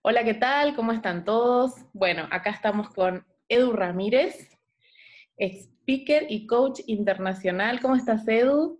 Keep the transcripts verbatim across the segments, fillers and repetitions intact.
Hola, ¿qué tal? ¿Cómo están todos? Bueno, acá estamos con Edu Ramírez, speaker y coach internacional. ¿Cómo estás, Edu?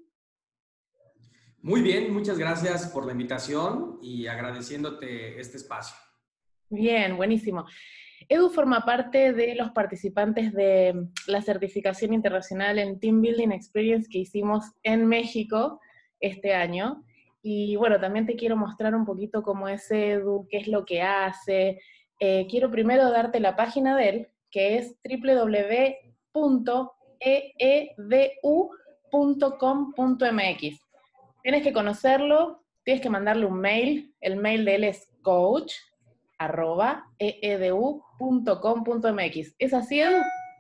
Muy bien, muchas gracias por la invitación y agradeciéndote este espacio. Bien, buenísimo. Edu forma parte de los participantes de la certificación internacional en Team Building Experience que hicimos en México este año. Y bueno, también te quiero mostrar un poquito cómo es Edu, qué es lo que hace. Eh, quiero primero darte la página de él, que es doble u doble u doble u punto e e d u punto com punto m x. Tienes que conocerlo, tienes que mandarle un mail. El mail de él es coach arroba eedu punto com punto m x. ¿Es así, Edu?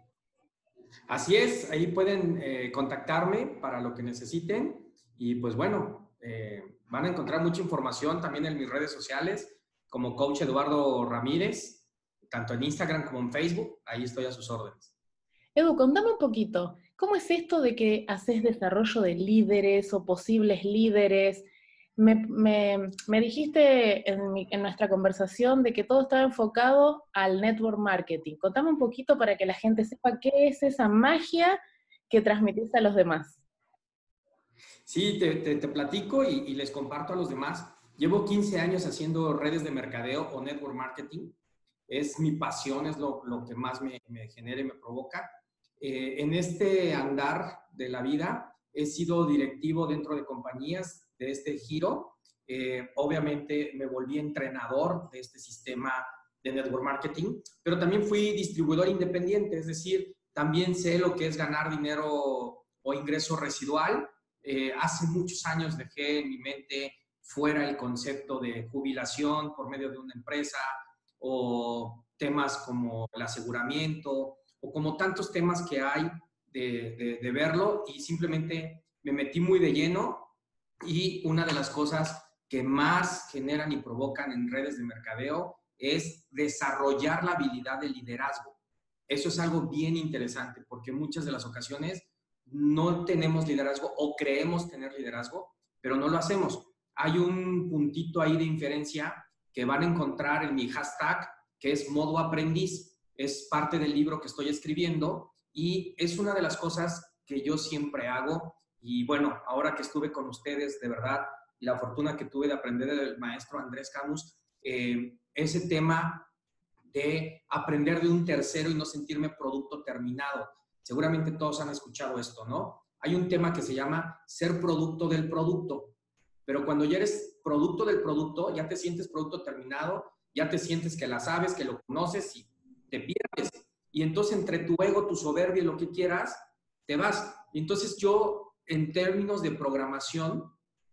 Así es, ahí pueden eh, contactarme para lo que necesiten y pues bueno, eh, van a encontrar mucha información también en mis redes sociales como Coach Eduardo Ramírez, tanto en Instagram como en Facebook, ahí estoy a sus órdenes. Edu, contame un poquito, ¿cómo es esto de que haces desarrollo de líderes o posibles líderes? Me, me- me dijiste en, mi- en nuestra conversación de que todo estaba enfocado al network marketing. Contame un poquito para que la gente sepa qué es esa magia que transmitís a los demás. Sí, te, te, te platico y, y les comparto a los demás. Llevo quince años haciendo redes de mercadeo o network marketing. Es mi pasión, es lo, lo que más me, me genera y me provoca. Eh, en este andar de la vida he sido directivo dentro de compañías de este giro. Eh, obviamente me volví entrenador de este sistema de network marketing, pero también fui distribuidor independiente, es decir, también sé lo que es ganar dinero o ingreso residual. Eh, hace muchos años dejé en mi mente fuera el concepto de jubilación por medio de una empresa o temas como el aseguramiento o como tantos temas que hay de, de, de verlo y simplemente me metí muy de lleno y una de las cosas que más generan y provocan en redes de mercadeo es desarrollar la habilidad de liderazgo. Eso es algo bien interesante porque muchas de las ocasiones no tenemos liderazgo o creemos tener liderazgo, pero no lo hacemos. Hay un puntito ahí de inferencia que van a encontrar en mi hashtag, que es modo aprendiz. Es parte del libro que estoy escribiendo y es una de las cosas que yo siempre hago. Y bueno, ahora que estuve con ustedes, de verdad, y la fortuna que tuve de aprender del maestro Andrés Camus, eh, ese tema de aprender de un tercero y no sentirme producto terminado. Seguramente todos han escuchado esto, ¿no? Hay un tema que se llama ser producto del producto, pero cuando ya eres producto del producto, ya te sientes producto terminado, ya te sientes que la sabes, que lo conoces y te pierdes. Y entonces entre tu ego, tu soberbia y lo que quieras, te vas. Y entonces yo, en términos de programación,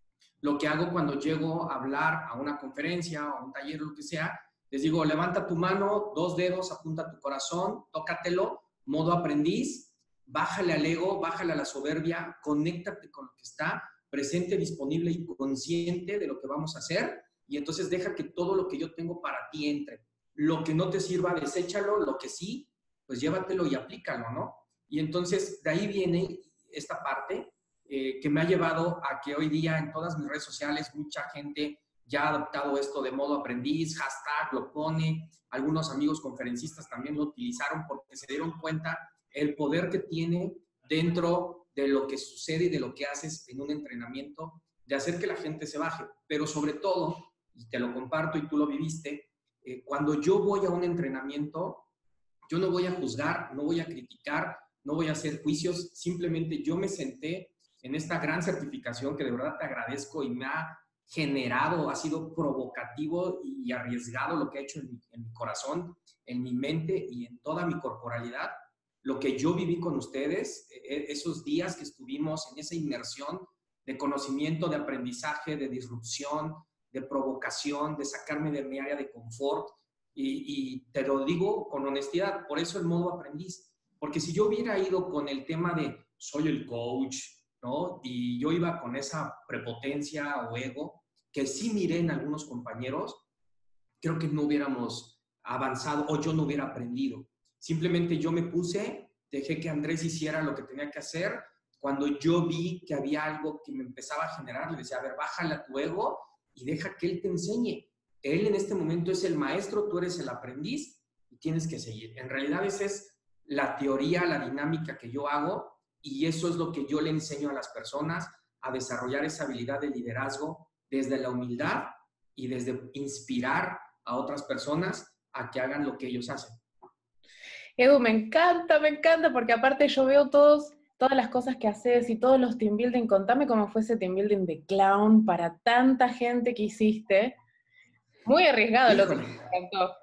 lo que hago cuando llego a hablar a una conferencia o a un taller o lo que sea, les digo, levanta tu mano, dos dedos, apunta a tu corazón, tócatelo, modo aprendiz, bájale al ego, bájale a la soberbia, conéctate con lo que está presente, disponible y consciente de lo que vamos a hacer y entonces deja que todo lo que yo tengo para ti entre. Lo que no te sirva, deséchalo, lo que sí, pues llévatelo y aplícalo, ¿no? Y entonces de ahí viene esta parte eh, que me ha llevado a que hoy día en todas mis redes sociales mucha gente ya ha adoptado esto de modo aprendiz, hashtag, lo pone, algunos amigos conferencistas también lo utilizaron porque se dieron cuenta el poder que tiene dentro de lo que sucede y de lo que haces en un entrenamiento, de hacer que la gente se baje, pero sobre todo, y te lo comparto y tú lo viviste, eh, cuando yo voy a un entrenamiento, yo no voy a juzgar, no voy a criticar, no voy a hacer juicios, simplemente yo me senté en esta gran certificación que de verdad te agradezco y me ha generado, ha sido provocativo y arriesgado lo que ha hecho en mi, en mi corazón, en mi mente y en toda mi corporalidad. Lo que yo viví con ustedes, esos días que estuvimos en esa inmersión de conocimiento, de aprendizaje, de disrupción, de provocación, de sacarme de mi área de confort. Y, y te lo digo con honestidad, por eso el modo aprendiz. Porque si yo hubiera ido con el tema de soy el coach, ¿no? Y yo iba con esa prepotencia o ego, que sí miré en algunos compañeros, creo que no hubiéramos avanzado o yo no hubiera aprendido. Simplemente yo me puse, dejé que Andrés hiciera lo que tenía que hacer. Cuando yo vi que había algo que me empezaba a generar, le decía, a ver, bájale a tu ego y deja que él te enseñe. él en este momento es el maestro, tú eres el aprendiz y tienes que seguir. En realidad esa es la teoría, la dinámica que yo hago y eso es lo que yo le enseño a las personas, a desarrollar esa habilidad de liderazgo desde la humildad y desde inspirar a otras personas a que hagan lo que ellos hacen. Edu, me encanta, me encanta, porque aparte yo veo todos, todas las cosas que haces y todos los team building. Contame cómo fue ese team building de clown para tanta gente que hiciste. Muy arriesgado lo que Híjole, me encantó.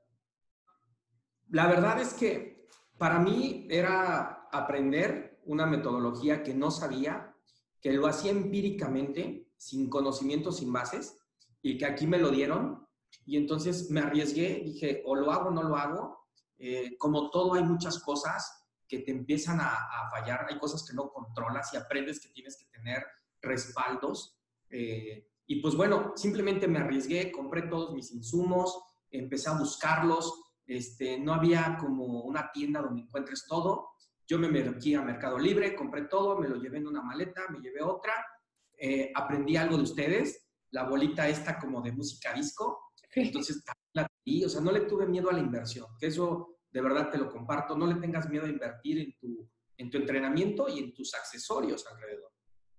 la verdad es que para mí era aprender una metodología que no sabía, que lo hacía empíricamente, sin conocimientos, sin bases, y que aquí me lo dieron. Y entonces me arriesgué, dije, o lo hago o no lo hago. Eh, como todo, hay muchas cosas que te empiezan a, a fallar, hay cosas que no controlas y aprendes que tienes que tener respaldos. Eh, y pues bueno, simplemente me arriesgué, compré todos mis insumos, empecé a buscarlos. Este, no había como una tienda donde encuentres todo. Yo me metí a Mercado Libre, compré todo, me lo llevé en una maleta, me llevé otra, eh, aprendí algo de ustedes, la bolita esta como de música disco, Sí. entonces la di, o sea, no le tuve miedo a la inversión, que eso de verdad te lo comparto, no le tengas miedo a invertir en tu, en tu entrenamiento y en tus accesorios alrededor.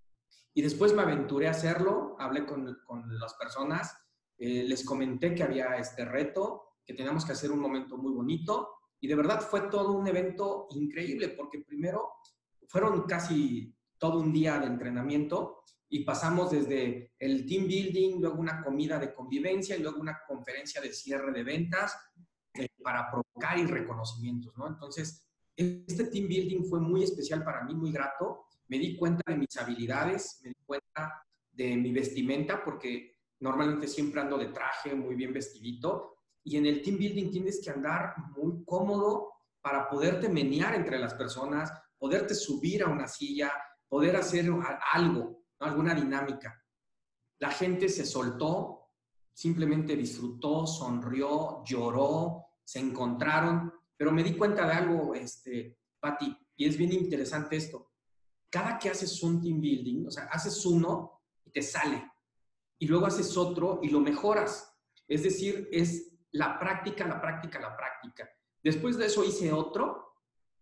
Y después me aventuré a hacerlo, hablé con, con las personas, eh, les comenté que había este reto, que teníamos que hacer un momento muy bonito, y de verdad fue todo un evento increíble, porque primero fueron casi todo un día de entrenamiento, y pasamos desde el team building, luego una comida de convivencia, y luego una conferencia de cierre de ventas, eh, para provocar y reconocimientos, ¿no? Entonces, este team building fue muy especial para mí, muy grato. Me di cuenta de mis habilidades, me di cuenta de mi vestimenta, porque normalmente siempre ando de traje, muy bien vestidito, y en el team building tienes que andar muy cómodo para poderte menear entre las personas, poderte subir a una silla, poder hacer algo, ¿no? Alguna dinámica. La gente se soltó, simplemente disfrutó, sonrió, lloró, se encontraron, pero me di cuenta de algo, este, Pati, y es bien interesante esto. Cada que haces un team building, o sea, haces uno y te sale, y luego haces otro y lo mejoras. Es decir, es la práctica, la práctica, la práctica. Después de eso hice otro,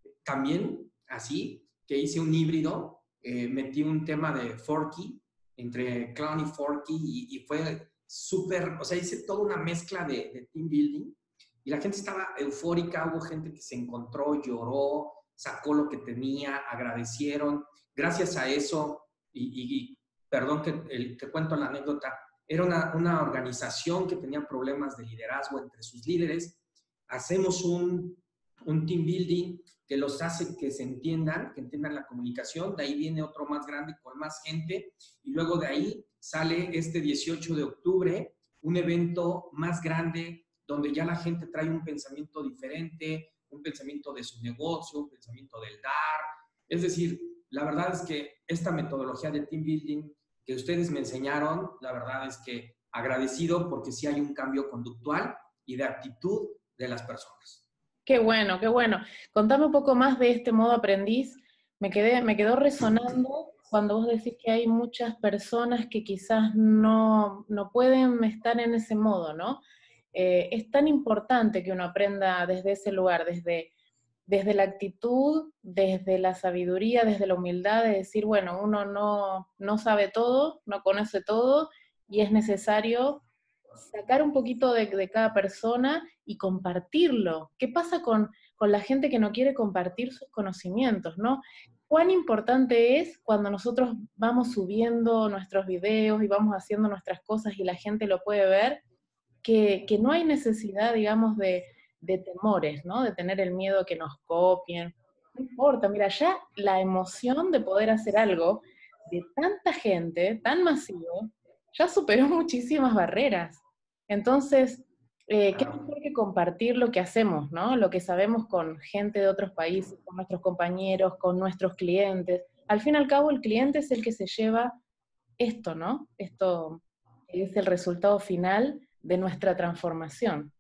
también así, que hice un híbrido, eh, metí un tema de Forky, entre Clown y Forky, y, y fue súper, o sea, hice toda una mezcla de, de team building, y la gente estaba eufórica, hubo gente que se encontró, lloró, sacó lo que tenía, agradecieron. Gracias a eso, y, y, y perdón que el, te cuento la anécdota, era una, una organización que tenía problemas de liderazgo entre sus líderes. Hacemos un, un team building que los hace que se entiendan, que entiendan la comunicación. De ahí viene otro más grande con más gente. Y luego de ahí sale este dieciocho de octubre, un evento más grande donde ya la gente trae un pensamiento diferente, un pensamiento de su negocio, un pensamiento del dar. Es decir, la verdad es que esta metodología de team building que ustedes me enseñaron, la verdad es que agradecido porque sí hay un cambio conductual y de actitud de las personas. Qué bueno, qué bueno. Contame un poco más de este modo aprendiz. Me quedé, me quedó resonando cuando vos decís que hay muchas personas que quizás no, no pueden estar en ese modo, ¿no? Eh, es tan importante que uno aprenda desde ese lugar, desde, desde la actitud, desde la sabiduría, desde la humildad, de decir, bueno, uno no, no sabe todo, no conoce todo, y es necesario sacar un poquito de, de cada persona y compartirlo. ¿Qué pasa con, con la gente que no quiere compartir sus conocimientos, no? ¿Cuán importante es cuando nosotros vamos subiendo nuestros videos y vamos haciendo nuestras cosas y la gente lo puede ver? Que, que no hay necesidad, digamos, de, de temores, ¿no? De tener el miedo a que nos copien. No importa, mira, ya la emoción de poder hacer algo de tanta gente, tan masivo, ya superó muchísimas barreras. Entonces, eh, qué mejor que compartir lo que hacemos, ¿no? Lo que sabemos con gente de otros países, con nuestros compañeros, con nuestros clientes. Al fin y al cabo, el cliente es el que se lleva esto, ¿no? Esto es el resultado final de nuestra transformación.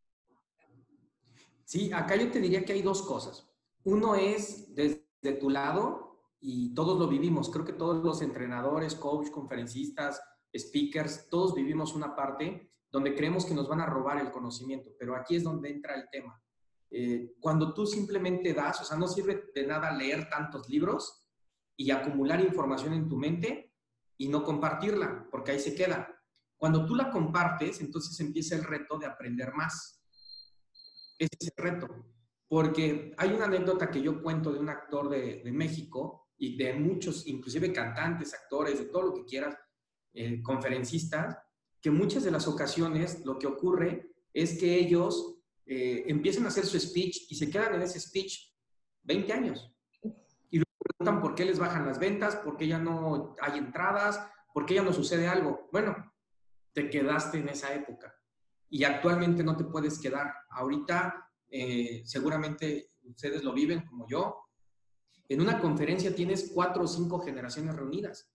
Sí, acá yo te diría que hay dos cosas. Uno es desde tu lado, y todos lo vivimos. Creo que todos los entrenadores, coach, conferencistas, speakers, todos vivimos una parte donde creemos que nos van a robar el conocimiento, pero aquí es donde entra el tema. Eh, cuando tú simplemente das, o sea, no sirve de nada leer tantos libros y acumular información en tu mente y no compartirla, porque ahí se queda. Cuando tú la compartes, entonces empieza el reto de aprender más. Ese es el reto. Porque hay una anécdota que yo cuento de un actor de, de México y de muchos, inclusive cantantes, actores, de todo lo que quieras, eh, conferencistas, que muchas de las ocasiones lo que ocurre es que ellos eh, empiezan a hacer su speech y se quedan en ese speech veinte años. Y luego preguntan por qué les bajan las ventas, por qué ya no hay entradas, por qué ya no sucede algo. Bueno, te quedaste en esa época y actualmente no te puedes quedar. Ahorita eh, seguramente ustedes lo viven como yo. En una conferencia tienes cuatro o cinco generaciones reunidas,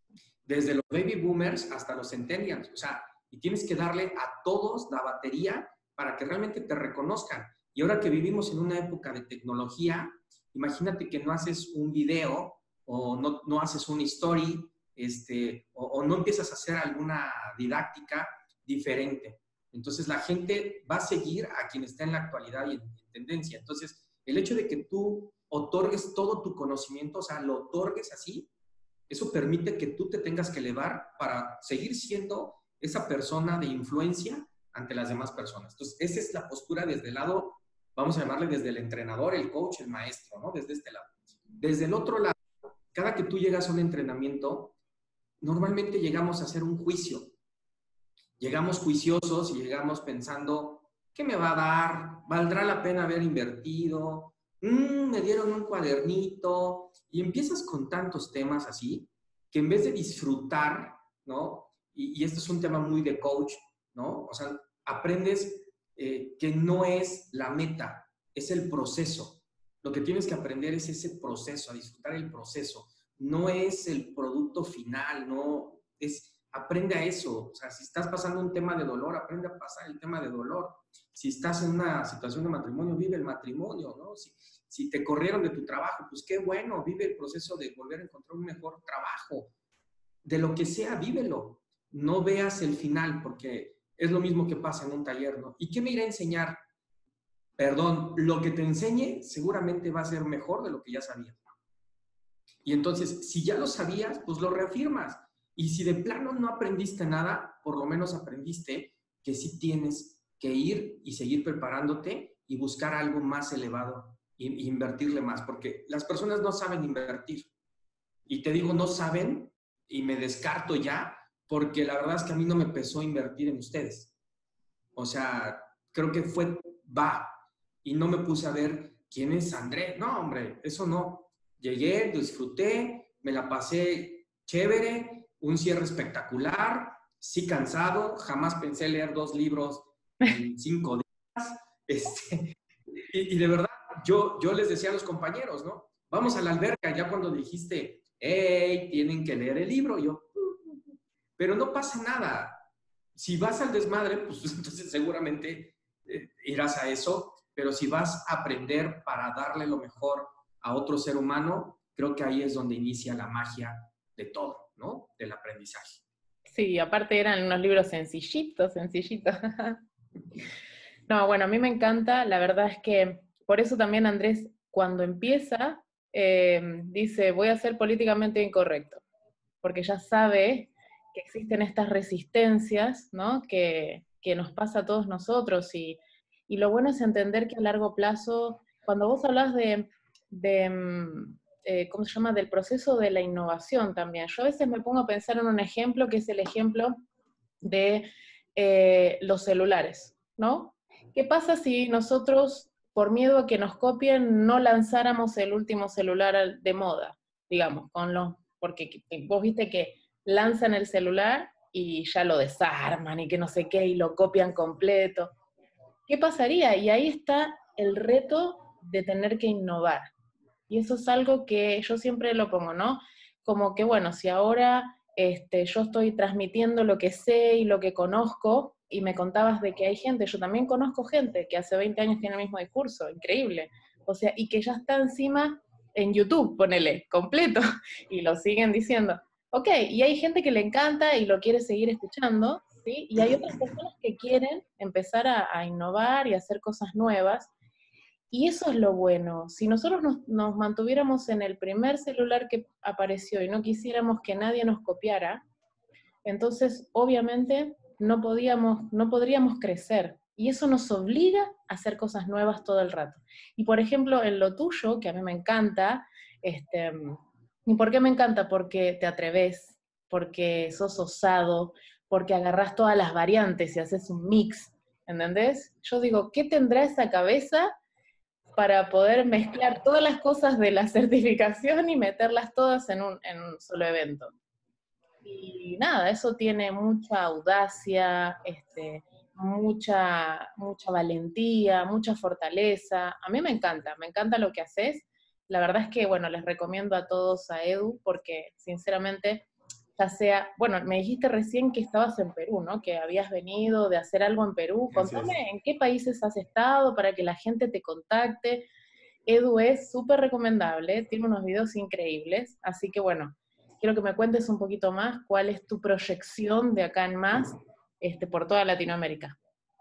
desde los baby boomers hasta los centennials, o sea, y tienes que darle a todos la batería para que realmente te reconozcan. Y ahora que vivimos en una época de tecnología, imagínate que no haces un video o no, no haces una story, este, o, o no empiezas a hacer alguna didáctica diferente. Entonces la gente va a seguir a quien está en la actualidad y en, en tendencia. Entonces, el hecho de que tú otorgues todo tu conocimiento, o sea, lo otorgues así, eso permite que tú te tengas que elevar para seguir siendo esa persona de influencia ante las demás personas. Entonces, esa es la postura desde el lado, vamos a llamarle desde el entrenador, el coach, el maestro, ¿no? Desde este lado. Desde el otro lado, cada que tú llegas a un entrenamiento, normalmente llegamos a hacer un juicio. Llegamos juiciosos y llegamos pensando, ¿qué me va a dar? ¿Valdrá la pena haber invertido? Mm, me dieron un cuadernito. Y empiezas con tantos temas así, que en vez de disfrutar, ¿no? Y, y este es un tema muy de coach, ¿no? O sea, aprendes eh, que no es la meta, es el proceso. Lo que tienes que aprender es ese proceso, a disfrutar el proceso. No es el producto final, no es... Aprende a eso. O sea, si estás pasando un tema de dolor, aprende a pasar el tema de dolor. Si estás en una situación de matrimonio, vive el matrimonio, ¿no? Si, si te corrieron de tu trabajo, pues qué bueno, vive el proceso de volver a encontrar un mejor trabajo. De lo que sea, vívelo. No veas el final, porque es lo mismo que pasa en un taller, ¿no? ¿Y qué me irá a enseñar? Perdón, lo que te enseñe seguramente va a ser mejor de lo que ya sabías. Y entonces, si ya lo sabías, pues lo reafirmas. Y si de plano no aprendiste nada, por lo menos aprendiste que sí tienes que ir y seguir preparándote y buscar algo más elevado e invertirle más, porque las personas no saben invertir. Y te digo, no saben, y me descarto ya, porque la verdad es que a mí no me pesó invertir en ustedes. O sea, creo que fue, va, y no me puse a ver quién es André. No, hombre, eso no. Llegué, disfruté, me la pasé chévere, un cierre espectacular, sí cansado, jamás pensé leer dos libros en cinco días. Este, y, y de verdad, yo, yo les decía a los compañeros, ¿no? Vamos a la alberca, ya cuando dijiste, hey, tienen que leer el libro, yo, pero no pasa nada. Si vas al desmadre, pues entonces seguramente eh, irás a eso, pero si vas a aprender para darle lo mejor a otro ser humano, creo que ahí es donde inicia la magia de todo, ¿no? Del aprendizaje. Sí, aparte eran unos libros sencillitos, sencillitos. No, bueno, a mí me encanta, la verdad es que por eso también Andrés, cuando empieza, eh, dice, voy a ser políticamente incorrecto, porque ya sabe que existen estas resistencias, ¿no? Que, que nos pasa a todos nosotros, y, y lo bueno es entender que a largo plazo, cuando vos hablas de, de eh, ¿cómo se llama?, del proceso de la innovación también, yo a veces me pongo a pensar en un ejemplo que es el ejemplo de eh, los celulares, ¿no? ¿Qué pasa si nosotros, por miedo a que nos copien, no lanzáramos el último celular de moda, digamos, con los, porque vos viste que lanzan el celular y ya lo desarman y que no sé qué, y lo copian completo? ¿Qué pasaría? Y ahí está el reto de tener que innovar. Y eso es algo que yo siempre lo pongo, ¿no? Como que, bueno, si ahora este, yo estoy transmitiendo lo que sé y lo que conozco, y me contabas de que hay gente, yo también conozco gente que hace veinte años tiene el mismo discurso, increíble. O sea, y que ya está encima en YouTube, ponele, completo, y lo siguen diciendo. Ok, y hay gente que le encanta y lo quiere seguir escuchando, ¿sí? Y hay otras personas que quieren empezar a, a innovar y a hacer cosas nuevas, y eso es lo bueno. Si nosotros nos, nos mantuviéramos en el primer celular que apareció y no quisiéramos que nadie nos copiara, entonces obviamente no, podíamos, no podríamos crecer. Y eso nos obliga a hacer cosas nuevas todo el rato. Y por ejemplo, en lo tuyo, que a mí me encanta, este, ¿y por qué me encanta? Porque te atreves, porque sos osado, porque agarrás todas las variantes y haces un mix, ¿entendés? Yo digo, ¿qué tendrá esa cabeza para poder mezclar todas las cosas de la certificación y meterlas todas en un, en un solo evento? Y nada, eso tiene mucha audacia, este, mucha, mucha valentía, mucha fortaleza. A mí me encanta, me encanta lo que haces. La verdad es que, bueno, les recomiendo a todos a Edu, porque sinceramente, ya sea, bueno, me dijiste recién que estabas en Perú, ¿no? Que habías venido de hacer algo en Perú. Así es. Contame en qué países has estado para que la gente te contacte. Edu es súper recomendable, tiene unos videos increíbles, así que bueno, quiero que me cuentes un poquito más cuál es tu proyección de acá en más este, por toda Latinoamérica.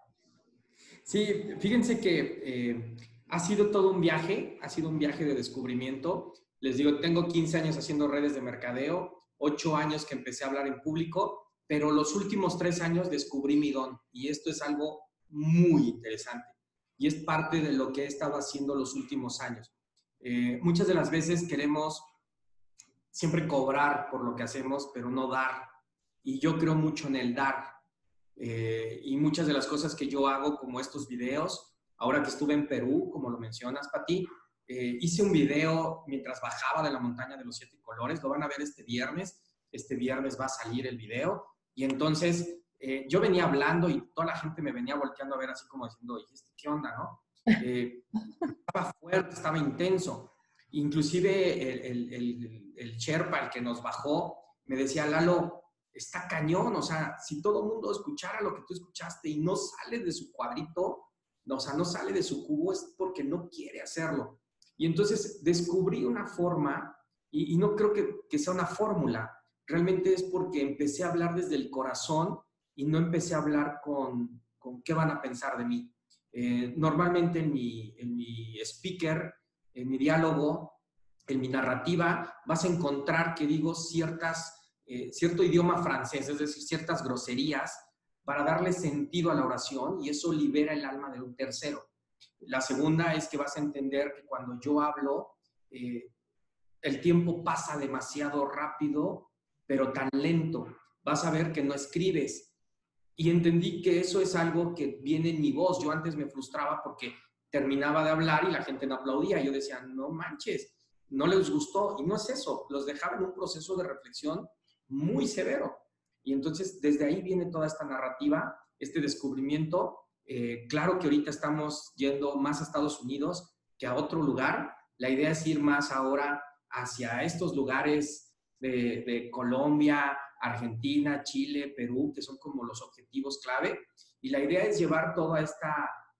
Sí, fíjense que eh, ha sido todo un viaje, ha sido un viaje de descubrimiento. Les digo, tengo quince años haciendo redes de mercadeo, ocho años que empecé a hablar en público, pero los últimos tres años descubrí mi don y esto es algo muy interesante y es parte de lo que he estado haciendo los últimos años. Eh, muchas de las veces queremos siempre cobrar por lo que hacemos, pero no dar. Y yo creo mucho en el dar. Eh, y muchas de las cosas que yo hago, como estos videos, ahora que estuve en Perú, como lo mencionas, Pati, eh, hice un video mientras bajaba de la montaña de los siete colores, lo van a ver este viernes, este viernes va a salir el video, y entonces eh, yo venía hablando y toda la gente me venía volteando a ver así como diciendo, oye, ¿qué onda, no? Eh, estaba fuerte, estaba intenso. Inclusive el, el, el, el Sherpa, el que nos bajó, me decía, Lalo, está cañón, o sea, si todo el mundo escuchara lo que tú escuchaste y no sale de su cuadrito, o sea, no sale de su cubo, es porque no quiere hacerlo. Y entonces descubrí una forma, y, y no creo que, que sea una fórmula, realmente es porque empecé a hablar desde el corazón y no empecé a hablar con, con qué van a pensar de mí. Eh, normalmente en mi, en mi speaker, en mi diálogo, en mi narrativa, vas a encontrar que digo ciertas, eh, cierto idioma francés, es decir, ciertas groserías para darle sentido a la oración y eso libera el alma de un tercero. La segunda es que vas a entender que cuando yo hablo, eh, el tiempo pasa demasiado rápido, pero tan lento. Vas a ver que no escribes. Y entendí que eso es algo que viene en mi voz. Yo antes me frustraba porque terminaba de hablar y la gente no aplaudía. Yo decía, no manches, no les gustó. Y no es eso, los dejaba en un proceso de reflexión muy severo. Y entonces desde ahí viene toda esta narrativa, este descubrimiento. Eh, claro que ahorita estamos yendo más a Estados Unidos que a otro lugar. La idea es ir más ahora hacia estos lugares de, de Colombia, Argentina, Chile, Perú, que son como los objetivos clave. Y la idea es llevar toda esta,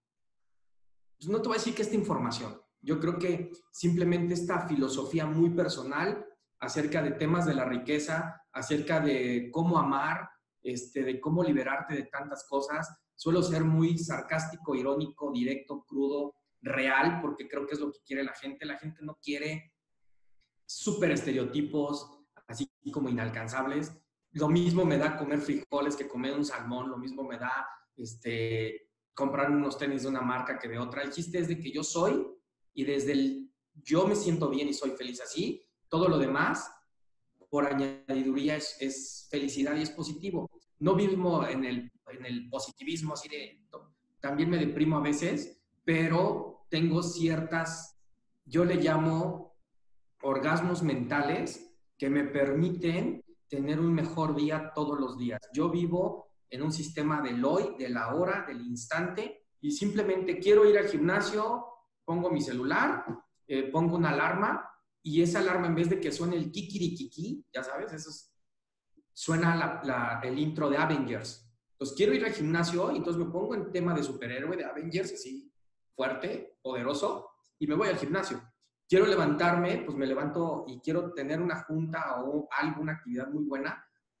pues no te voy a decir que esta información, yo creo que simplemente esta filosofía muy personal acerca de temas de la riqueza, acerca de cómo amar, este, de cómo liberarte de tantas cosas. Suelo ser muy sarcástico, irónico, directo, crudo, real, porque creo que es lo que quiere la gente. La gente no quiere súper estereotipos, así como inalcanzables. Lo mismo me da comer frijoles que comer un salmón, lo mismo me da este, comprar unos tenis de una marca que de otra. El chiste es de que yo soy y desde el yo me siento bien y soy feliz así, todo lo demás, por añadiduría, es, es felicidad y es positivo. No vivo en el, en el positivismo así de... También me deprimo a veces, pero tengo ciertas, yo le llamo orgasmos mentales que me permiten tener un mejor día todos los días. Yo vivo en un sistema del hoy, de la hora, del instante, y simplemente quiero ir al gimnasio, pongo mi celular, eh, pongo una alarma, y esa alarma en vez de que suene el kikirikiki, ya sabes, eso es, suena la, la, el intro de Avengers. Entonces quiero ir al gimnasio y entonces me pongo en tema de superhéroe de Avengers, así fuerte, poderoso, y me voy al gimnasio. Quiero levantarme, pues me levanto y quiero tener una junta o algo, una actividad muy buena,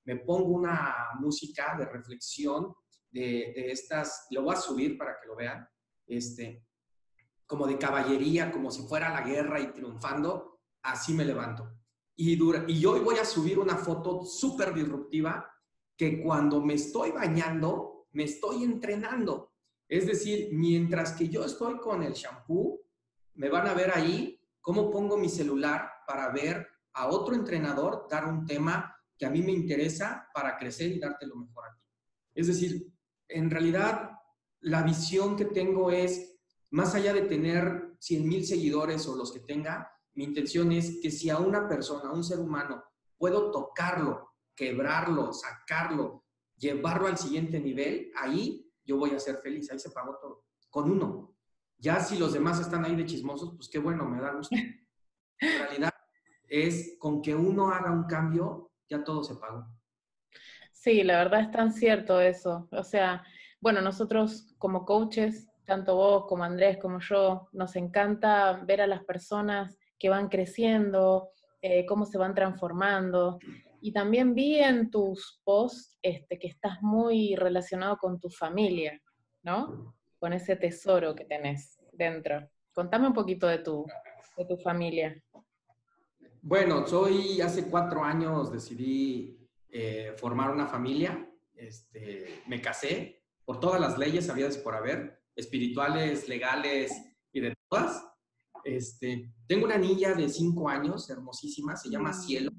me pongo una música de reflexión de, de estas, lo voy a subir para que lo vean, este, como de caballería, como si fuera la guerra y triunfando, así me levanto. Y, dura, y hoy voy a subir una foto súper disruptiva que cuando me estoy bañando, me estoy entrenando. Es decir, mientras que yo estoy con el shampoo, me van a ver ahí cómo pongo mi celular para ver a otro entrenador dar un tema que a mí me interesa para crecer y darte lo mejor a ti. Es decir, en realidad, la visión que tengo es, más allá de tener cien mil seguidores o los que tenga, mi intención es que si a una persona, a un ser humano, puedo tocarlo, quebrarlo, sacarlo, llevarlo al siguiente nivel, ahí yo voy a ser feliz, ahí se pagó todo, con uno. Ya si los demás están ahí de chismosos, pues qué bueno, me da gusto. En realidad es con que uno haga un cambio, ya todo se pagó. Sí, la verdad es tan cierto eso. O sea, bueno, nosotros como coaches, tanto vos como Andrés como yo, nos encanta ver a las personas que van creciendo, eh, cómo se van transformando. Y también vi en tus posts este, que estás muy relacionado con tu familia, ¿no? Con ese tesoro que tenés dentro. Contame un poquito de tu, de tu familia. Bueno, soy, hace cuatro años decidí eh, formar una familia. Este, me casé por todas las leyes habidas por haber, espirituales, legales y de todas. Este, tengo una niña de cinco años, hermosísima, se llama Cielo.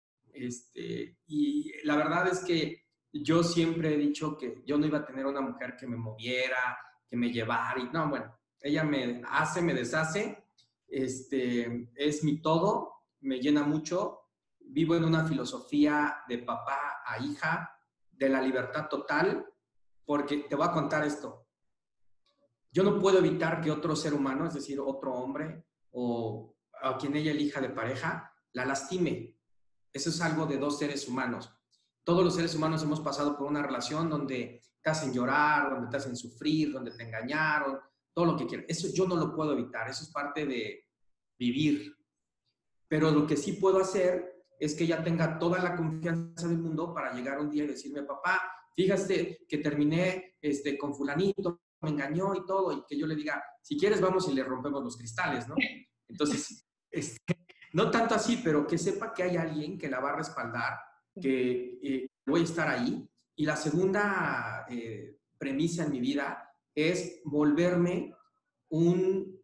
Este, y la verdad es que yo siempre he dicho que yo no iba a tener una mujer que me moviera, que me llevara, y no, bueno, ella me hace, me deshace, este, es mi todo, me llena mucho, vivo en una filosofía de papá a hija, de la libertad total, porque te voy a contar esto, yo no puedo evitar que otro ser humano, es decir, otro hombre o a quien ella elija de pareja, la lastime. Eso es algo de dos seres humanos. Todos los seres humanos hemos pasado por una relación donde te hacen llorar, donde te hacen sufrir, donde te engañaron, todo lo que quieras. Eso yo no lo puedo evitar, eso es parte de vivir. Pero lo que sí puedo hacer es que ella tenga toda la confianza del mundo para llegar un día y decirme, papá, fíjate que terminé este, con fulanito, me engañó y todo, y que yo le diga, si quieres vamos y le rompemos los cristales, ¿no? Entonces, este, no tanto así, pero que sepa que hay alguien que la va a respaldar, que eh, voy a estar ahí. Y la segunda eh, premisa en mi vida es volverme un,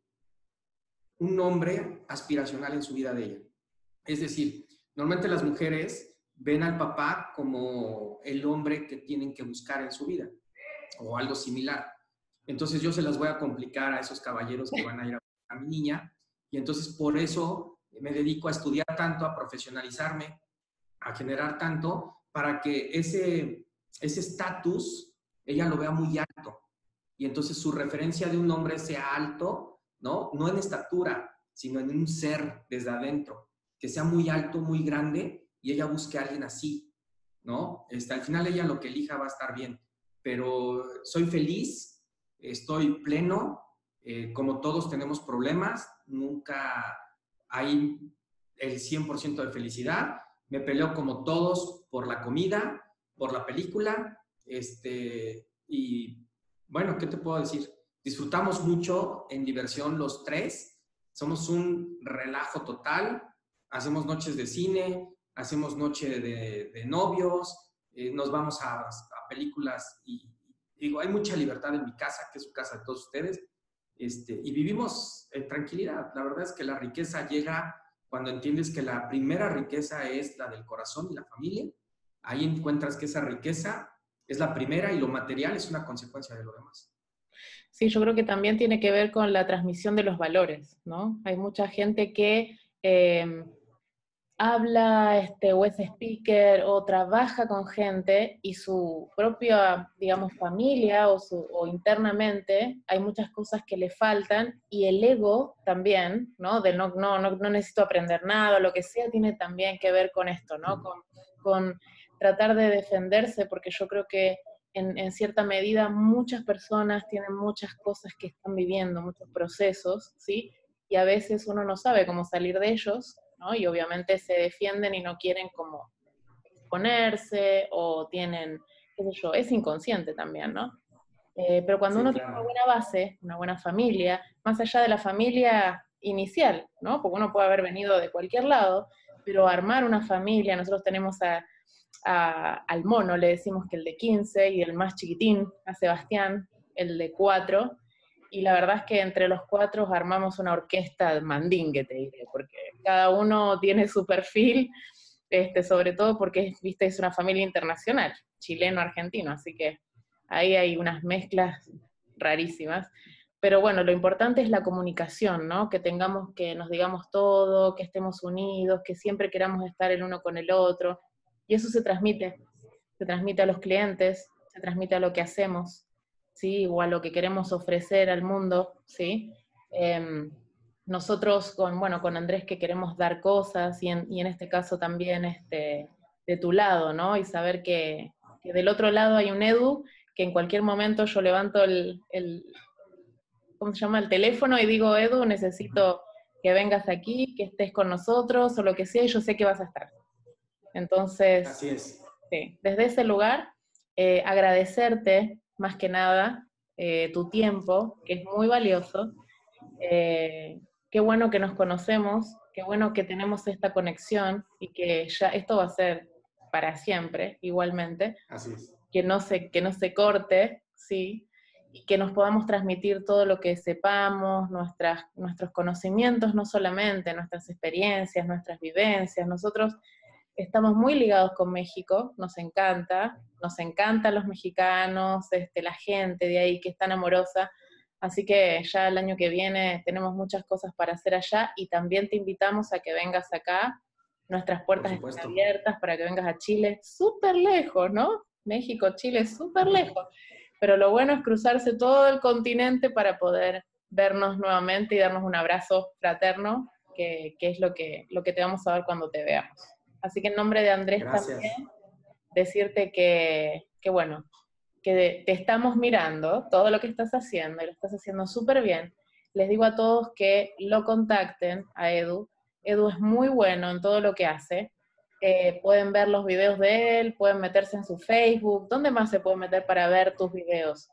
un hombre aspiracional en su vida de ella. Es decir, normalmente las mujeres ven al papá como el hombre que tienen que buscar en su vida o algo similar. Entonces yo se las voy a complicar a esos caballeros que van a ir a, a mi niña y entonces por eso me dedico a estudiar tanto, a profesionalizarme, a generar tanto, para que ese ese estatus ella lo vea muy alto y entonces su referencia de un hombre sea alto, ¿no? No en estatura, sino en un ser desde adentro, que sea muy alto, muy grande y ella busque a alguien así, ¿no? Este, al final ella lo que elija va a estar bien, pero soy feliz, estoy pleno, eh, como todos tenemos problemas, nunca hay el cien por ciento de felicidad, me peleo como todos por la comida, por la película, este, y bueno, ¿qué te puedo decir? Disfrutamos mucho en diversión los tres, somos un relajo total, hacemos noches de cine, hacemos noche de, de novios, eh, nos vamos a, a películas y, y digo, hay mucha libertad en mi casa, que es su casa de todos ustedes, este, y vivimos en tranquilidad. La verdad es que la riqueza llega cuando entiendes que la primera riqueza es la del corazón y la familia. Ahí encuentras que esa riqueza es la primera y lo material es una consecuencia de lo demás. Sí, yo creo que también tiene que ver con la transmisión de los valores, ¿no? Hay mucha gente que eh, habla este, o es speaker o trabaja con gente y su propia, digamos, familia o, su, o internamente hay muchas cosas que le faltan y el ego también, ¿no? De no, no, no, no necesito aprender nada, lo que sea, tiene también que ver con esto, ¿no? Con, con tratar de defenderse, porque yo creo que en, en cierta medida muchas personas tienen muchas cosas que están viviendo, muchos procesos, ¿sí? Y a veces uno no sabe cómo salir de ellos, ¿no? Y obviamente se defienden y no quieren como exponerse o tienen, qué sé yo, es inconsciente también, ¿no? Eh, pero cuando Sí, uno claro. tiene una buena base, una buena familia, más allá de la familia inicial, ¿no? Porque uno puede haber venido de cualquier lado, pero armar una familia, nosotros tenemos a, a, al mono, le decimos que el de quince, y el más chiquitín, a Sebastián, el de cuatro, y la verdad es que entre los cuatro armamos una orquesta mandingue, te diré, porque cada uno tiene su perfil, este, sobre todo porque, viste, es una familia internacional, chileno-argentino, así que ahí hay unas mezclas rarísimas. Pero bueno, lo importante es la comunicación, ¿no? Que tengamos, que nos digamos todo, que estemos unidos, que siempre queramos estar el uno con el otro. Y eso se transmite, se transmite a los clientes, se transmite a lo que hacemos, ¿sí? O a lo que queremos ofrecer al mundo, ¿sí? Eh, nosotros con, bueno, con Andrés que queremos dar cosas y en, y en este caso también este, de tu lado, ¿no? Y saber que, que del otro lado hay un Edu que en cualquier momento yo levanto el, el, ¿cómo se llama? El teléfono y digo, Edu, necesito que vengas aquí, que estés con nosotros o lo que sea, y yo sé que vas a estar. Entonces, Así es. sí, desde ese lugar, eh, agradecerte más que nada eh, tu tiempo, que es muy valioso. Eh, qué bueno que nos conocemos, qué bueno que tenemos esta conexión y que ya esto va a ser para siempre, igualmente. Así es. Que no se, que no se corte, ¿sí? Y que nos podamos transmitir todo lo que sepamos, nuestras, nuestros conocimientos, no solamente, nuestras experiencias, nuestras vivencias. Nosotros estamos muy ligados con México, nos encanta, nos encantan los mexicanos, este, la gente de ahí que es tan amorosa, así que ya el año que viene tenemos muchas cosas para hacer allá y también te invitamos a que vengas acá, nuestras puertas están abiertas para que vengas a Chile, súper lejos, ¿no? México, Chile, súper lejos, pero lo bueno es cruzarse todo el continente para poder vernos nuevamente y darnos un abrazo fraterno, que, que es lo que, lo que te vamos a dar cuando te veamos. Así que en nombre de Andrés Gracias. también, decirte que, que bueno, que te estamos mirando todo lo que estás haciendo y lo estás haciendo súper bien. Les digo a todos que lo contacten a Edu. Edu es muy bueno en todo lo que hace. Eh, pueden ver los videos de él, pueden meterse en su Facebook. ¿Dónde más se pueden meter para ver tus videos?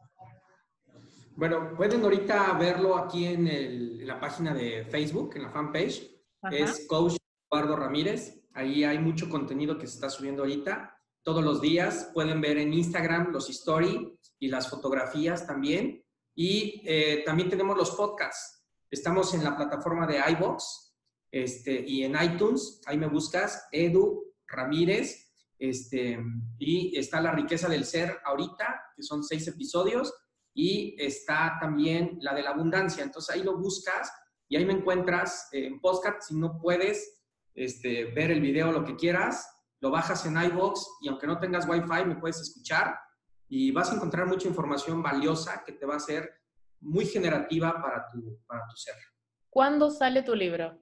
Bueno, pueden ahorita verlo aquí en, el, en la página de Facebook, en la fanpage. Ajá. Es Coach Eduardo Ramírez. Ahí hay mucho contenido que se está subiendo ahorita. Todos los días pueden ver en Instagram los stories y las fotografías también. Y eh, también tenemos los podcasts. Estamos en la plataforma de iVoox este, y en iTunes. Ahí me buscas, Edu Ramírez. Este, y está La Riqueza del Ser ahorita, que son seis episodios. Y está también la de la abundancia. Entonces ahí lo buscas y ahí me encuentras eh, en podcast. Si no puedes este, ver el video, lo que quieras, lo bajas en iVoox y aunque no tengas Wi-Fi, me puedes escuchar y vas a encontrar mucha información valiosa que te va a ser muy generativa para tu, para tu ser. ¿Cuándo sale tu libro?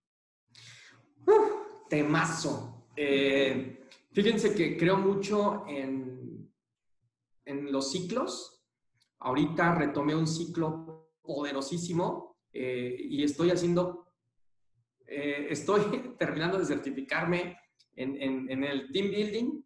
Uf, temazo. Eh, fíjense que creo mucho en, en los ciclos. Ahorita retomé un ciclo poderosísimo eh, y estoy haciendo, eh, estoy terminando de certificarme en, en, en el team building.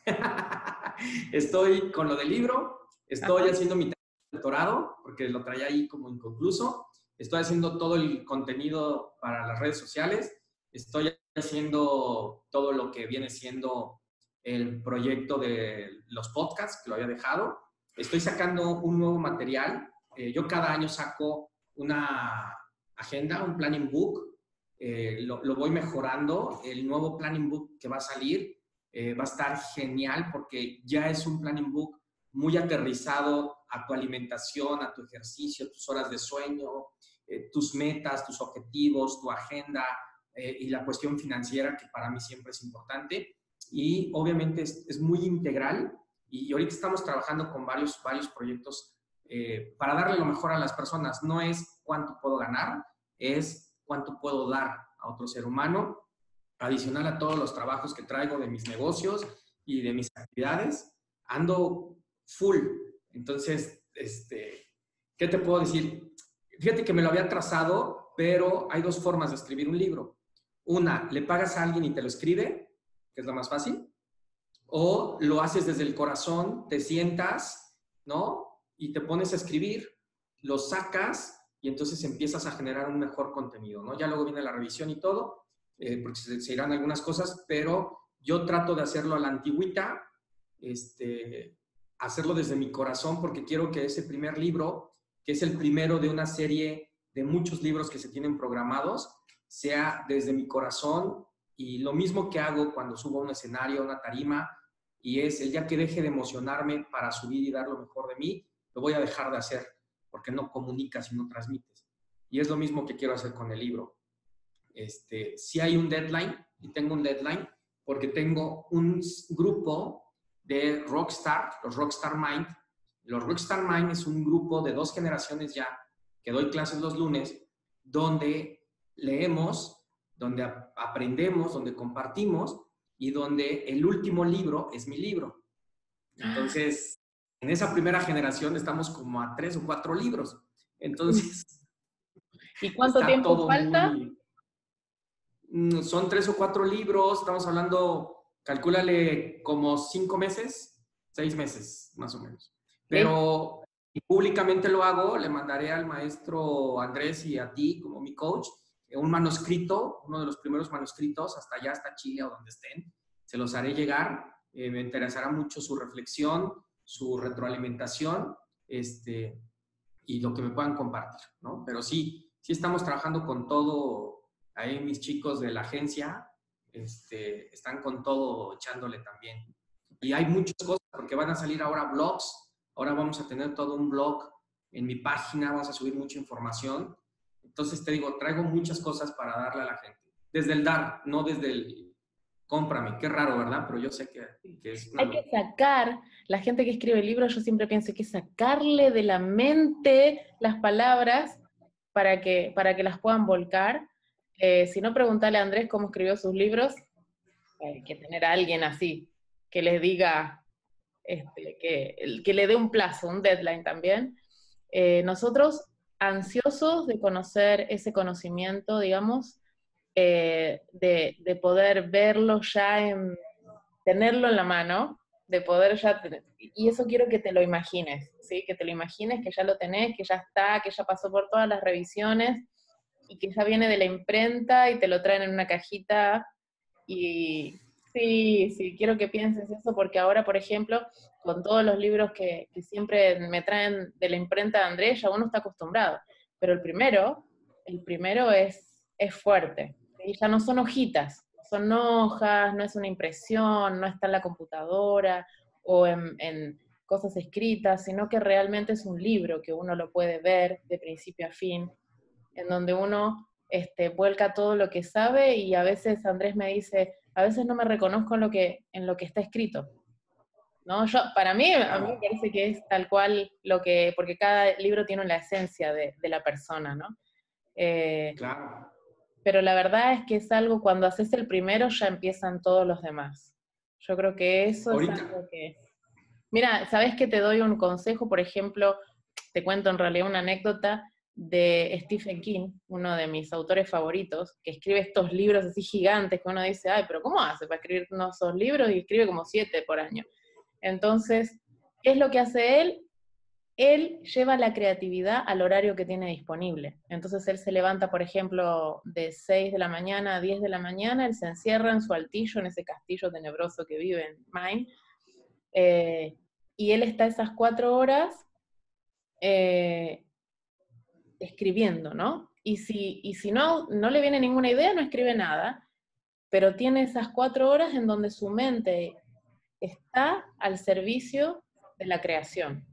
Estoy con lo del libro, estoy Ajá. haciendo mi doctorado porque lo traía ahí como inconcluso. Estoy haciendo todo el contenido para las redes sociales. Estoy haciendo todo lo que viene siendo el proyecto de los podcasts que lo había dejado. Estoy sacando un nuevo material. Eh, yo cada año saco una agenda, un planning book. Eh, lo, lo voy mejorando. El nuevo planning book que va a salir eh, va a estar genial porque ya es un planning book muy aterrizado a tu alimentación, a tu ejercicio, tus horas de sueño, eh, tus metas, tus objetivos, tu agenda eh, y la cuestión financiera que para mí siempre es importante. Y obviamente es, es muy integral. Y ahorita estamos trabajando con varios, varios proyectos eh, para darle lo mejor a las personas. No es cuánto puedo ganar, es cuánto puedo dar a otro ser humano, adicional a todos los trabajos que traigo de mis negocios y de mis actividades. Ando full. Entonces, este, ¿qué te puedo decir? Fíjate que me lo había trazado, pero hay dos formas de escribir un libro. Una, le pagas a alguien y te lo escribe, que es lo más fácil. o lo haces desde el corazón, te sientas, ¿no? Y te pones a escribir, lo sacas y entonces empiezas a generar un mejor contenido, ¿no? Ya luego viene la revisión y todo, eh, porque se, se irán algunas cosas, pero yo trato de hacerlo a la antigüita, este, hacerlo desde mi corazón, porque quiero que ese primer libro, que es el primero de una serie de muchos libros que se tienen programados, sea desde mi corazón, y lo mismo que hago cuando subo a un escenario, a una tarima, y es el día que deje de emocionarme para subir y dar lo mejor de mí, lo voy a dejar de hacer, porque no comunicas y no transmites. Y es lo mismo que quiero hacer con el libro. Este, sí hay un deadline, y tengo un deadline, porque tengo un grupo de Rockstar, los Rockstar Mind. Los Rockstar Mind es un grupo de dos generaciones ya, que doy clases los lunes, donde leemos, donde aprendemos, donde compartimos, y donde el último libro es mi libro. Entonces, en esa primera generación estamos como a tres o cuatro libros. Entonces, ¿y cuánto está tiempo todo falta? muy... Son tres o cuatro libros, estamos hablando, calcúlale como cinco meses, seis meses, más o menos. Pero públicamente lo hago, le mandaré al maestro Andrés y a ti como mi coach un manuscrito, uno de los primeros manuscritos, hasta allá, hasta Chile o donde estén, se los haré llegar. Eh, me interesará mucho su reflexión, su retroalimentación, este, y lo que me puedan compartir, ¿no? Pero sí, sí estamos trabajando con todo. Ahí mis chicos de la agencia este, están con todo echándole también. Y hay muchas cosas, porque van a salir ahora blogs. Ahora vamos a tener todo un blog en mi página, vamos a subir mucha información. Entonces te digo, traigo muchas cosas para darle a la gente. Desde el dar, no desde el cómprame. Qué raro, ¿verdad? Pero yo sé que, que es una Hay que sacar, la gente que escribe libros, yo siempre pienso que sacarle de la mente las palabras para que, para que las puedan volcar. Eh, si no, preguntarle a Andrés cómo escribió sus libros. Hay que tener a alguien así, que les diga, este, que, que le dé un plazo, un deadline también. Eh, nosotros, ansiosos de conocer ese conocimiento, digamos, eh, de, de poder verlo ya en, tenerlo en la mano, de poder ya tener, y eso quiero que te lo imagines, ¿sí? Que te lo imagines, que ya lo tenés, que ya está, que ya pasó por todas las revisiones, y que ya viene de la imprenta y te lo traen en una cajita, y sí, sí, quiero que pienses eso, porque ahora, por ejemplo, con todos los libros que, que siempre me traen de la imprenta de Andrés, ya uno está acostumbrado, pero el primero, el primero es, es fuerte, ¿sí? Ya no son hojitas, son hojas, no es una impresión, no está en la computadora o en, en cosas escritas, sino que realmente es un libro que uno lo puede ver de principio a fin, en donde uno este, vuelca todo lo que sabe, y a veces Andrés me dice, a veces no me reconozco en lo que, en lo que está escrito, ¿no? Yo, para mí, a mí me parece que es tal cual lo que, porque cada libro tiene la esencia de, de la persona, ¿no? Eh, Claro. pero la verdad es que es algo, cuando haces el primero ya empiezan todos los demás. Yo creo que eso es Ahorita, algo que... Mira, ¿sabes que te doy un consejo? Por ejemplo, te cuento en realidad una anécdota de Stephen King, uno de mis autores favoritos, que escribe estos libros así gigantes que uno dice, ay, pero ¿cómo hace para escribir unos esos libros? Y escribe como siete por año. Entonces, ¿qué es lo que hace él? Él lleva la creatividad al horario que tiene disponible. Entonces él se levanta, por ejemplo, de seis de la mañana a diez de la mañana, él se encierra en su altillo, en ese castillo tenebroso que vive en Maine, eh, y él está esas cuatro horas eh, escribiendo, ¿no? Y si, y si no, no le viene ninguna idea, no escribe nada, pero tiene esas cuatro horas en donde su mente está al servicio de la creación.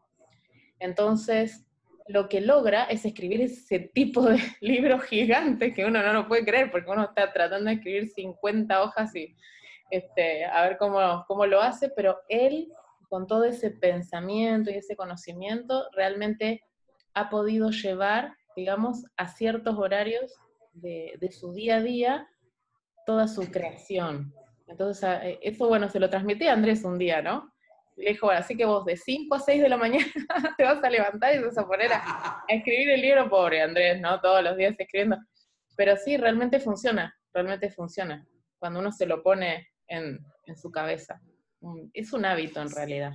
Entonces, lo que logra es escribir ese tipo de libros gigantes que uno no lo puede creer, porque uno está tratando de escribir cincuenta hojas y este, a ver cómo, cómo lo hace, pero él, con todo ese pensamiento y ese conocimiento, realmente ha podido llevar, digamos, a ciertos horarios de, de su día a día toda su creación. Entonces, eso, bueno, se lo transmití a Andrés un día, ¿no? Y le dijo, bueno, así que vos de cinco a seis de la mañana te vas a levantar y te vas a poner a, a escribir el libro, pobre Andrés, ¿no? Todos los días escribiendo. Pero sí, realmente funciona, realmente funciona, cuando uno se lo pone en, en su cabeza. un, es un hábito en realidad.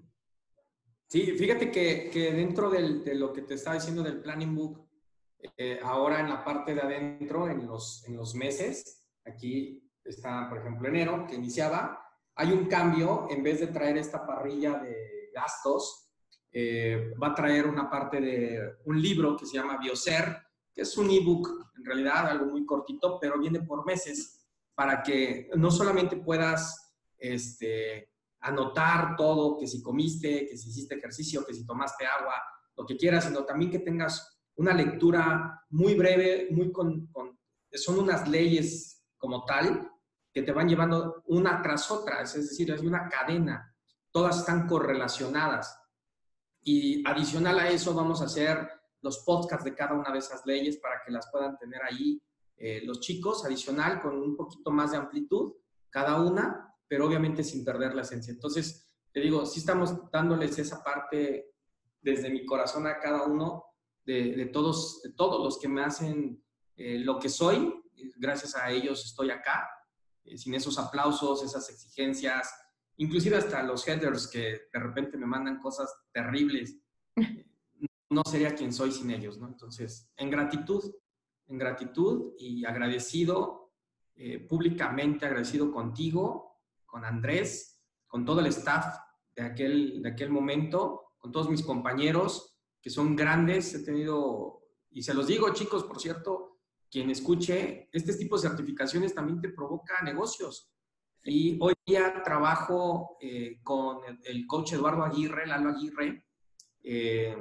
Sí, fíjate que, que dentro del, de lo que te estaba diciendo del Planning Book, eh, ahora en la parte de adentro, en los, en los meses, aquí está, por ejemplo, enero, que iniciaba, hay un cambio, en vez de traer esta parrilla de gastos, eh, va a traer una parte de un libro que se llama Bioser, que es un ebook, en realidad, algo muy cortito, pero viene por meses, para que no solamente puedas, este, anotar todo, que si comiste, que si hiciste ejercicio, que si tomaste agua, lo que quieras, sino también que tengas una lectura muy breve, muy con, con son unas leyes como tal, que te van llevando una tras otra, es decir, hay una cadena, todas están correlacionadas. Y adicional a eso vamos a hacer los podcasts de cada una de esas leyes para que las puedan tener ahí eh, los chicos, adicional, con un poquito más de amplitud, cada una, pero obviamente sin perder la esencia. Entonces, te digo, sí estamos dándoles esa parte desde mi corazón a cada uno de, de, todos, de todos los que me hacen eh, lo que soy. Gracias a ellos estoy acá. Eh, sin esos aplausos, esas exigencias, inclusive hasta los headers que de repente me mandan cosas terribles, no sería quien soy sin ellos, ¿no? Entonces, en gratitud, en gratitud y agradecido, eh, públicamente agradecido contigo, con Andrés, con todo el staff de aquel, de aquel momento, con todos mis compañeros que son grandes. He tenido, y se los digo, chicos, por cierto, quien escuche, este tipo de certificaciones también te provoca negocios. Y hoy día trabajo eh, con el, el coach Eduardo Aguirre, Lalo Aguirre. Eh,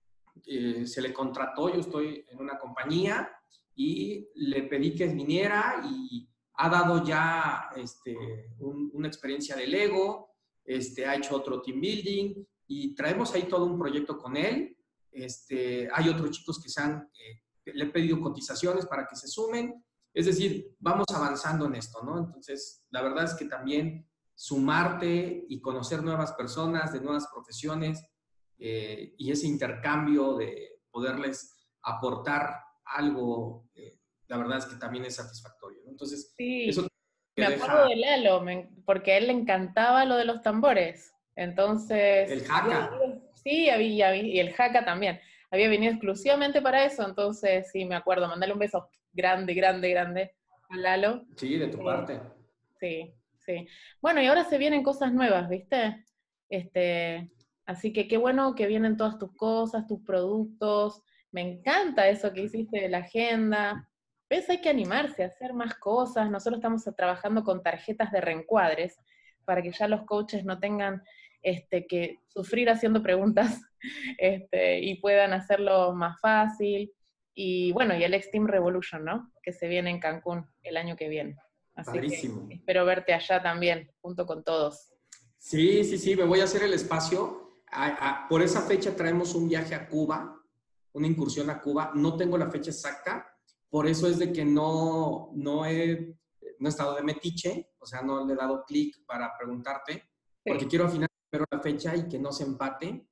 eh, se le contrató, yo estoy en una compañía y le pedí que viniera y ha dado ya este, un, una experiencia de Lego, este, ha hecho otro team building y traemos ahí todo un proyecto con él. Este, hay otros chicos que se han, eh, le he pedido cotizaciones para que se sumen. Es decir, vamos avanzando en esto, ¿no? Entonces, la verdad es que también sumarte y conocer nuevas personas de nuevas profesiones eh, y ese intercambio de poderles aportar algo, eh, la verdad es que también es satisfactorio, ¿no? Entonces, Sí, eso me te acuerdo deja de Lalo, me- porque a él le encantaba lo de los tambores. Entonces, el jaca. sí, había, había- y el jaca también. Había venido exclusivamente para eso, entonces sí, me acuerdo. Mandale un beso grande, grande, grande a Lalo. Sí, de tu Eh, parte. sí, sí. Bueno, y ahora se vienen cosas nuevas, ¿viste? Este, así que qué bueno que vienen todas tus cosas, tus productos. Me encanta eso que hiciste de la agenda. ¿Ves? Hay que animarse a hacer más cosas. Nosotros estamos trabajando con tarjetas de reencuadres para que ya los coaches no tengan este, que sufrir haciendo preguntas este, y puedan hacerlo más fácil. Y bueno, y el X-Team Revolution, ¿no? Que se viene en Cancún el año que viene. Así que Padrísimo. espero verte allá también, junto con todos. Sí, sí, sí, me voy a hacer el espacio. A, a, por esa fecha traemos un viaje a Cuba, una incursión a Cuba. No tengo la fecha exacta, por eso es de que no, no, he, no he estado de metiche, o sea, no le he dado clic para preguntarte, porque Sí. quiero afinar primero la fecha y que no se empate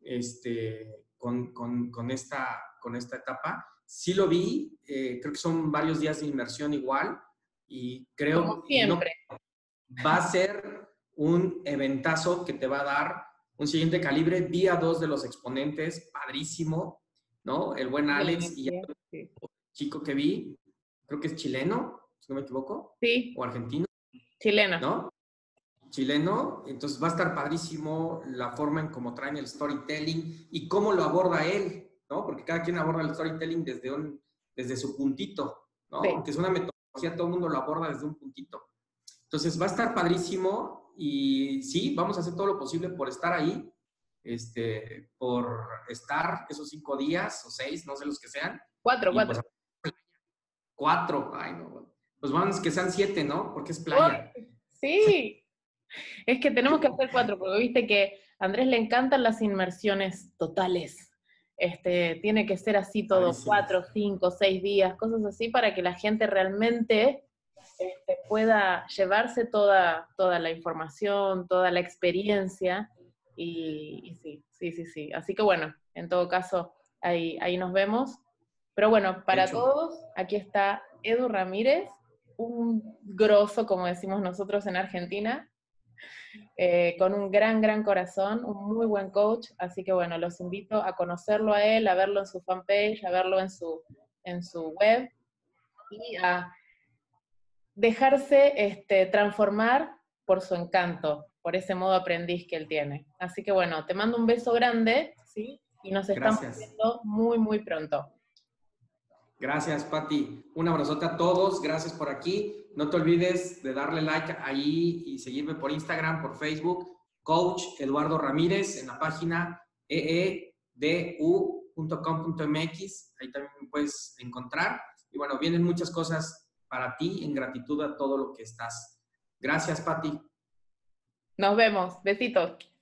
este, con, con, con, esta, con esta etapa. Sí lo vi, eh, creo que son varios días de inmersión igual, y Como creo, y no, siempre. va a ser un eventazo que te va a dar un siguiente calibre. Vi a dos de los exponentes, padrísimo, ¿no? El buen De la Alex y energía, el sí. chico que vi, creo que es chileno, si no me equivoco, Sí, o argentino, chileno. ¿no? Chileno, entonces va a estar padrísimo la forma en cómo traen el storytelling y cómo lo aborda él, ¿no? Porque cada quien aborda el storytelling desde, un, desde su puntito, ¿no? Sí. Aunque es una metodología, todo el mundo lo aborda desde un puntito. Entonces va a estar padrísimo y sí, vamos a hacer todo lo posible por estar ahí, este, por estar esos cinco días o seis, no sé los que sean, Cuatro, y pues cuatro. cuatro, ay no, pues vamos que sean siete, ¿no? Porque es playa. ¡Uy! Sí, es que tenemos que hacer cuatro, porque viste que a Andrés le encantan las inmersiones totales. Este, tiene que ser así todo, Padrísimo. cuatro, cinco, seis días, cosas así, para que la gente realmente este, pueda llevarse toda, toda la información, toda la experiencia. Y, y sí, sí, sí, sí. Así que bueno, en todo caso, ahí, ahí nos vemos. Pero bueno, para Hecho. todos, aquí está Edu Ramírez, un grosso, como decimos nosotros en Argentina, eh, con un gran, gran corazón, un muy buen coach, así que bueno, los invito a conocerlo a él, a verlo en su fanpage, a verlo en su, en su web, y a dejarse este, transformar por su encanto, por ese modo aprendiz que él tiene. Así que bueno, te mando un beso grande, ¿sí? Y nos estamos Gracias. viendo muy, muy pronto. Gracias, Pati. Un abrazote a todos. Gracias por aquí. No te olvides de darle like ahí y seguirme por Instagram, por Facebook. Coach Eduardo Ramírez en la página e e d u punto com punto m x. Ahí también me puedes encontrar. Y bueno, vienen muchas cosas para ti en gratitud a todo lo que estás. Gracias, Pati. Nos vemos. Besitos.